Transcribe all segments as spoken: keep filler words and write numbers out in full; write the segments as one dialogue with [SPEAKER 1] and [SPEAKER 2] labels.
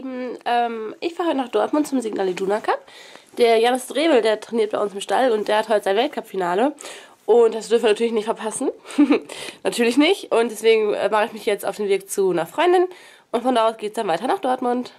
[SPEAKER 1] Lieben, ähm, ich fahre heute nach Dortmund zum Signal Iduna Cup. Der Janis Drebel, der trainiert bei uns im Stall und der hat heute sein Weltcup-Finale. Und das dürfen wir natürlich nicht verpassen. Natürlich nicht. Und deswegen äh, mache ich mich jetzt auf den Weg zu einer Freundin. Und von da aus geht es dann weiter nach Dortmund.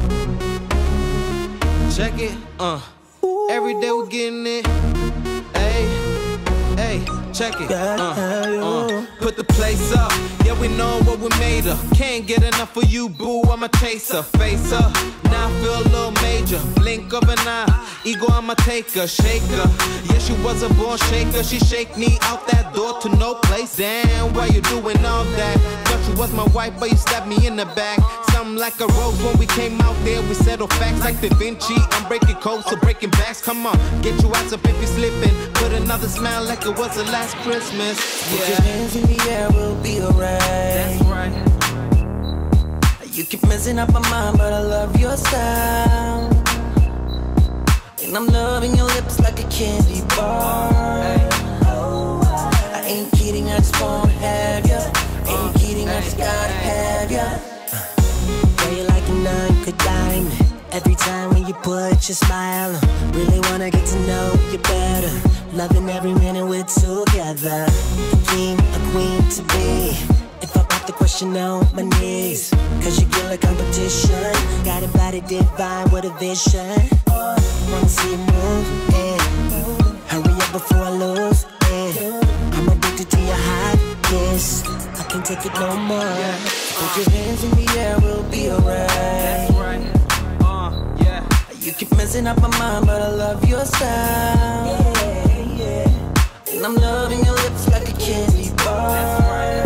[SPEAKER 2] Check it, uh. Every day we're getting it. Hey, hey, check it, uh, uh. Put the place up. Yeah, we know what we made of. Can't get enough of you, boo. I'm a chaser. Face up. Now I feel a little major. Blink of an eye. Ego, I'ma take her, shake her. Yeah, she was a born shaker. She shake me out that door to no place. Damn, why you doing all that? Thought you was my wife, but you stabbed me in the back. Something like a rose when we came out there. We settled facts like Da Vinci. I'm breaking codes, so breaking backs. Come on, get your eyes up if you're slipping. Put another smile like it was the last Christmas. Yeah.
[SPEAKER 3] Put your hands in the air, we'll be alright.
[SPEAKER 2] That's right.
[SPEAKER 3] You keep messing up my mind, but I love your style. And I'm loving your lips like a candy bar. I ain't kidding, I just wanna have ya. Ain't kidding, I just gotta have ya. Girl, you like a nine-cut diamond. Every time when you put your smile on, really wanna get to know you better. Loving every minute we're together. A king, a queen to be. If I pop the question on my knees, cause you feel like competition. Got a body divine with a vision. Wanna see you move, yeah. Hurry up before I lose, yeah. I'm addicted to your hot kiss. I can't take it no more. Put your hands in the air, we'll be alright.
[SPEAKER 2] That's right. Uh, yeah.
[SPEAKER 3] You keep messing up my mind, but I love your style. Yeah, yeah. And I'm loving your lips like a candy bar.
[SPEAKER 2] That's right.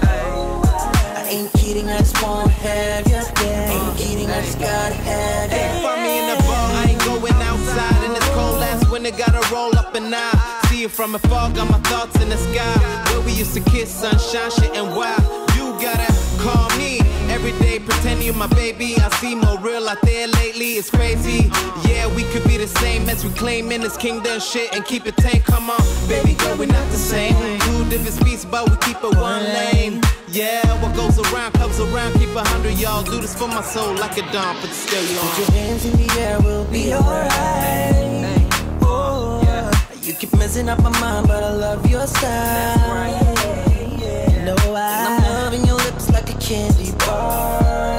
[SPEAKER 3] I ain't kidding, I just wanna have ya. Yeah. Ain't kidding, I just gotta have ya.
[SPEAKER 2] Hey, find me in the bar, I ain't going outside. In this cold ass winter, gotta roll up and out. See it from afar, got my thoughts in the sky. Where we used to kiss, sunshine, shit and wild. You gotta call me every day, pretend you're my baby. I see more real out there lately, it's crazy. Yeah, we could be the same as we claim in this kingdom shit and keep it tame. Come on, baby girl, we're not the same. Two different speeds, but we keep it one lane. Yeah, what goes around comes around. Keep a hundred, y'all. Do this for my soul like a dawn, but still you on.
[SPEAKER 3] Put your hands in the air, we'll be alright. Oh, yeah. You keep messing up my mind, but I love your style.
[SPEAKER 2] Right.
[SPEAKER 3] You know I, I'm loving your lips like a candy bar.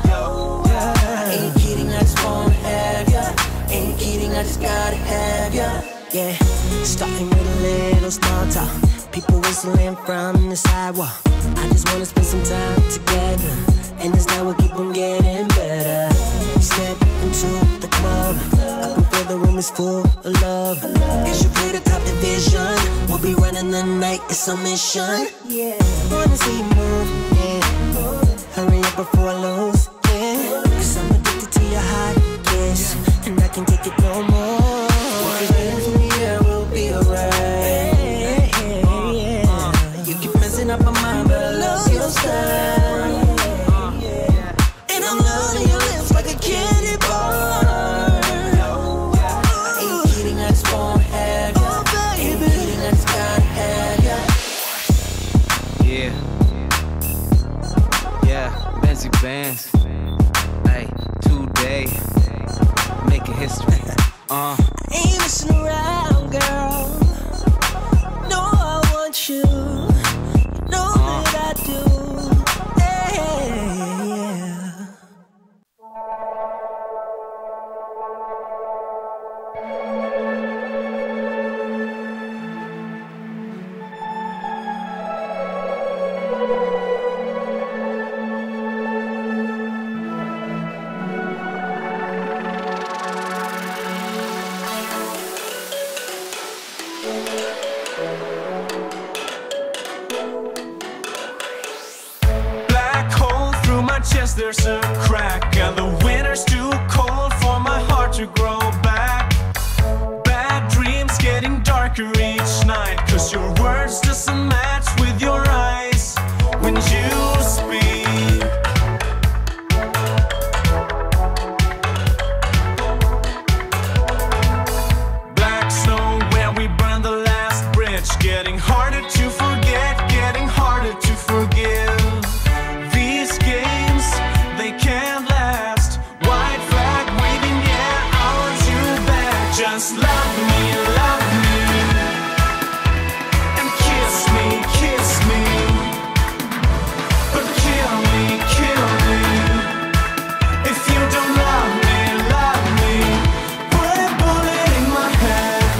[SPEAKER 3] I ain't kidding, I just wanna have ya. Ain't kidding, I just gotta have ya. Yeah, starting with a little small talk. People whistling from the sidewalk. I just wanna spend some time together, and this night will keep on getting better. Step into the club, I can feel the room is full of love. As you play the top division, we'll be running the night, it's a mission. Yeah, wanna see you move, yeah. Hurry up before I lose, yeah. Cause I'm addicted to your hot kiss, and I can't take it no more. Put your hands in the air, we'll be alright. Up my mind, but I love your style. And I'm loving your lips like a candy bar. I ain't kidding, I just wanna have ya. Ain't kidding, I just gotta have ya.
[SPEAKER 2] Yeah. Yeah, Benzie Bands. Hey, today, making history. Uh.
[SPEAKER 3] Ain't messing around, girl. No, I want you. Know that I do, hey, yeah.
[SPEAKER 4] There's a crack and the winter's too cold for my heart to grow back. Bad dreams getting darker each night, cause your words doesn't match with your eyes when you speak. Black snow where we burned the last bridge, getting harder to forget, getting harder to forgive. These games, they can't last. Just love me, love me, and kiss me, kiss me, but kill me, kill me. If you don't love me, love me, put a bullet in my head.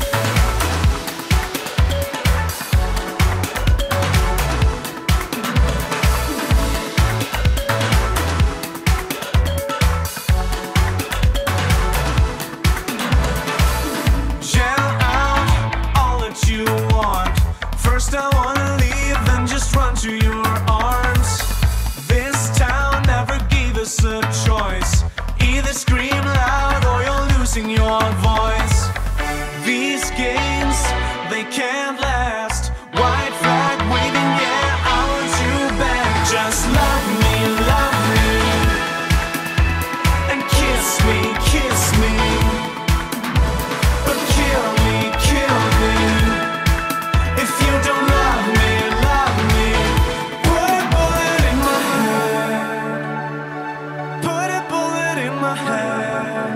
[SPEAKER 4] Yell out all that you want. First I wanna leave, then just run to your arms. This town never gave us a choice. Either scream loud or you're losing your voice. These games, they can't last. White flag waving, yeah, I want you back. Just love me, love me, and kiss me, kiss me, but kill me, kill me. If you don't love me, love me, put a bullet in my head. Put a bullet in my head.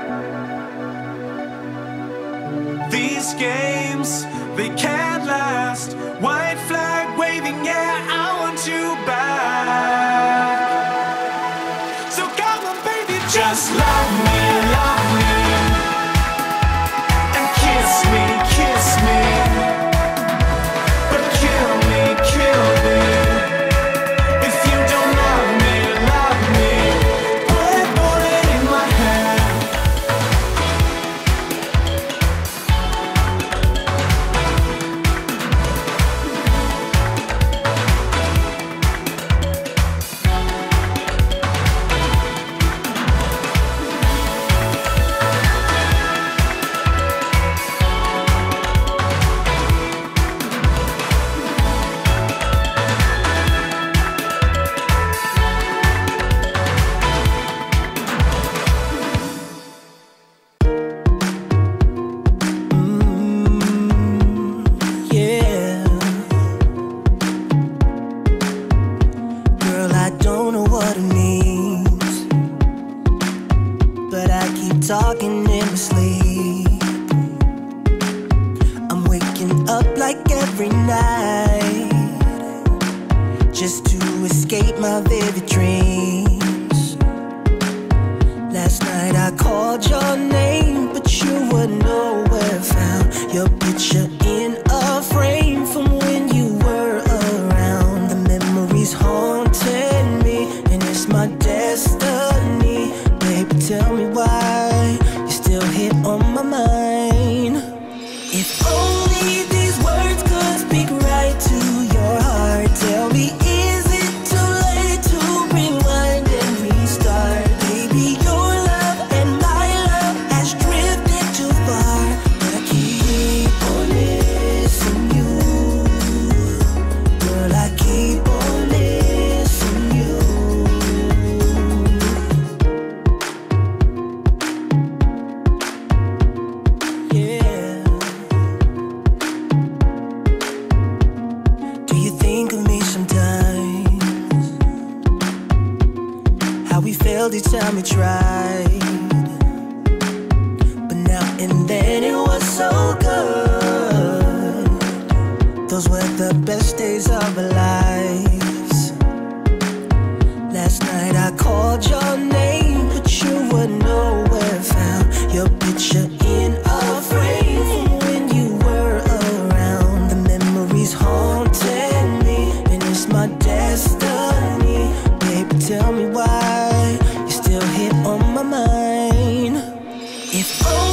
[SPEAKER 4] These games, they can't last. White flag waving, yeah, I want you back. So come on, baby, just love me, love me, and kiss me, kiss me, but kill me, kill me. If you don't love me, love me, put a bullet in my head.
[SPEAKER 3] Yeah. Girl, I don't know what it means, but I keep talking in my sleep. I'm waking up like every night, just to escape my vivid dreams. Last night I called your name, but you were nowhere found. Your picture in a frame from when you were around. The memories haunted me, and it's my destiny. Baby, tell me why you still hit on my mind. If only these words could speak right to your heart. Tell me, is it too late to rewind and restart? Baby, your love and my love has drifted too far, but I keep on missing you. Girl, I keep on missing you. Yeah. Do you think of me sometimes? How we failed each time we tried, but now and then it was so good. Those were the best days of our lives. Last night I called your name, but you were nowhere found. Your picture in a frame from when you were around. The memories haunted me, and it's my destiny. Baby, tell me why you still hit on my mind. If only